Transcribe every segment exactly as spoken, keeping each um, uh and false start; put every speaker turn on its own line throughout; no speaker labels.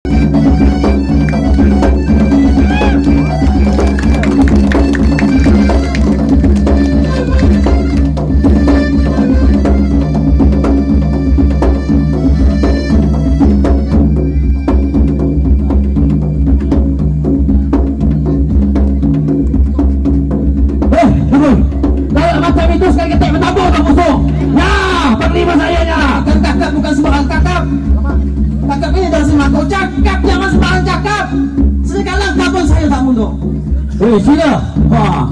Eh, sila. Ha.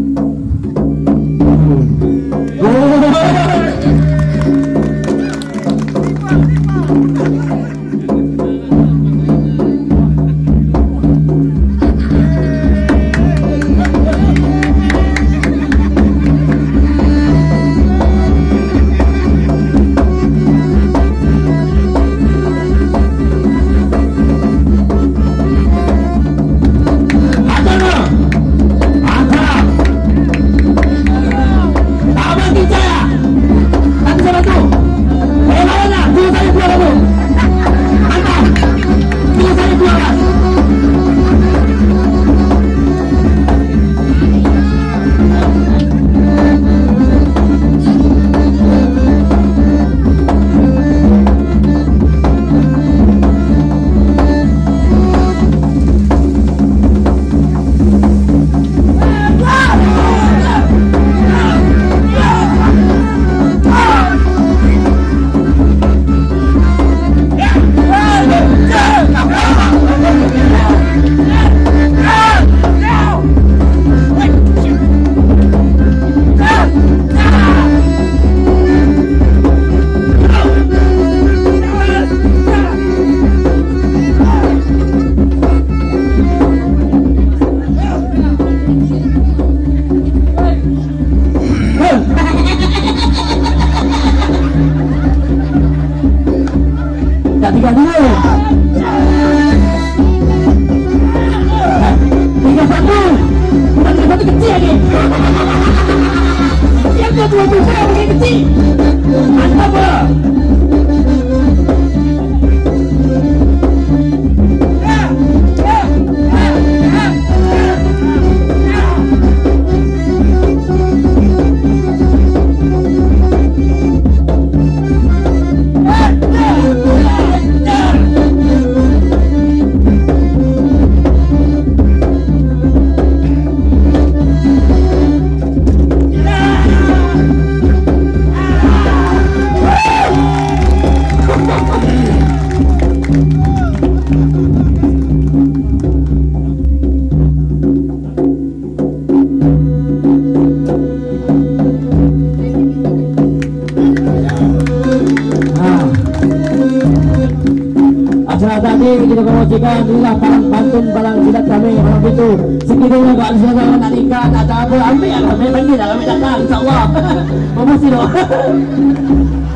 Tiga dulu, tiga satu, bukan tiga satu kecil lagi. Yang kedua puluh saya pakai kecil, mantap lah. Tadi kita promosikan inilah palang pantun palang silat kami orang itu sekiranya kalau ada anak nikah ada apa ambil kami panggil kami datang insyaallah promosi doh.